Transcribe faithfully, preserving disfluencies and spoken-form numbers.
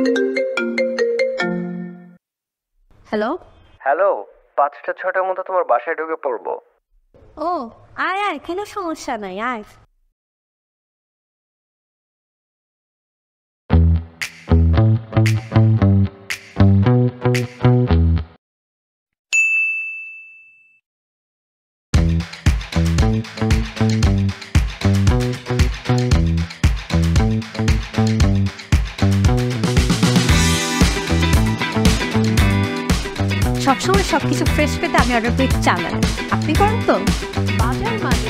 Hello. Hello, পাঁচটা ছটার মধ্যে তোমার বাসায় ঢুকে পড়বো। ও, আয় আয়, কোনো সমস্যা নাই, আয়। সবসময় সবকিছু ফ্রেশ পেতে আমি অর্ডার করি চালান। আপনি করেন তো? বাজার মানে